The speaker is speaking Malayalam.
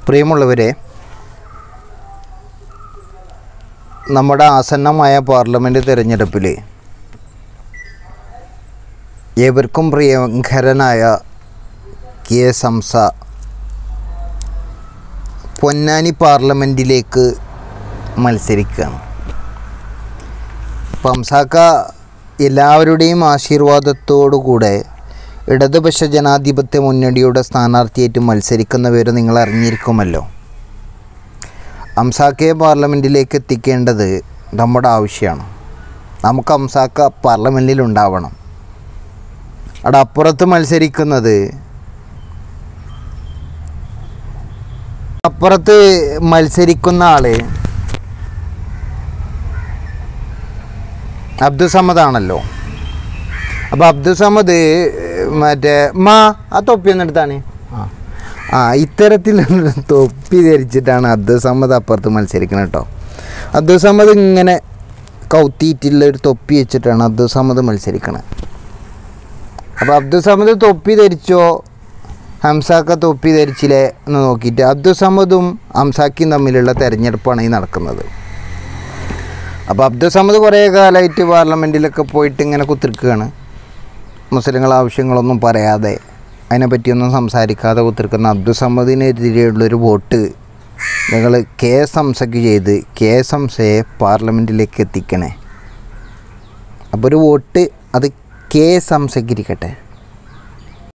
പ്രിയമുള്ളവരെ, നമ്മുടെ ആസന്നമായ പാർലമെൻറ്റ് തിരഞ്ഞെടുപ്പിൽ ഏവർക്കും പ്രിയങ്കരനായ KS ഹംസ പൊന്നാനി പാർലമെൻറ്റിലേക്ക് മത്സരിക്കുകയാണ്. അപ്പോൾ ഹംസാക്ക എല്ലാവരുടെയും ആശീർവാദത്തോടുകൂടെ ഇടതുപക്ഷ ജനാധിപത്യ മുന്നണിയുടെ സ്ഥാനാർത്ഥിയായിട്ട് മത്സരിക്കുന്ന വിവരം നിങ്ങൾ അറിഞ്ഞിരിക്കുമല്ലോ. ഹംസാക്കയെ പാർലമെൻറ്റിലേക്ക് എത്തിക്കേണ്ടത് നമ്മുടെ ആവശ്യമാണ്. നമുക്ക് ഹംസാക്ക പാർലമെൻറ്റിൽ ഉണ്ടാവണം. അവിടെ അപ്പുറത്ത് മത്സരിക്കുന്ന ആൾ അബ്ദുസമദാണല്ലോ. അപ്പോൾ അബ്ദുസമദ് മറ്റേ ആ തൊപ്പി ഒന്നെടുത്താണ് ഇത്തരത്തിലുള്ള തൊപ്പി ധരിച്ചിട്ടാണ് അബ്ദുസമദ് അപ്പുറത്ത് മത്സരിക്കുന്നത് കേട്ടോ. അബ്ദുസമദ് ഇങ്ങനെ കൗത്തിയിട്ടുള്ള ഒരു തൊപ്പി വെച്ചിട്ടാണ് അബ്ദുസമദ് മത്സരിക്കുന്നത്. അപ്പോൾ അബ്ദുസമദ് തൊപ്പി ധരിച്ചോ ഹംസാക്ക തൊപ്പി ധരിച്ചില്ലേ എന്ന് നോക്കിയിട്ട് അബ്ദുസമദും ഹംസാക്കയും തമ്മിലുള്ള തെരഞ്ഞെടുപ്പാണ് ഈ നടക്കുന്നത്. അപ്പോൾ അബ്ദുസമദ് കുറേ കാലമായിട്ട് പാർലമെൻറ്റിലൊക്കെ പോയിട്ട് ഇങ്ങനെ കുത്തിരിക്കുകയാണ്. മുസ്ലിങ്ങൾ ആവശ്യങ്ങളൊന്നും പറയാതെ അതിനെപ്പറ്റിയൊന്നും സംസാരിക്കാതെ കുത്തിരിക്കുന്ന അബ്ദുസമദിനെതിരെയുള്ളൊരു വോട്ട് നിങ്ങൾ KS ഹംസയ്ക്ക് ചെയ്ത് KS ഹംസയെ പാർലമെൻറ്റിലേക്ക് എത്തിക്കണേ. അപ്പോൾ ഒരു വോട്ട് അത് KS ഹംസയ്ക്ക് ഇരിക്കട്ടെ.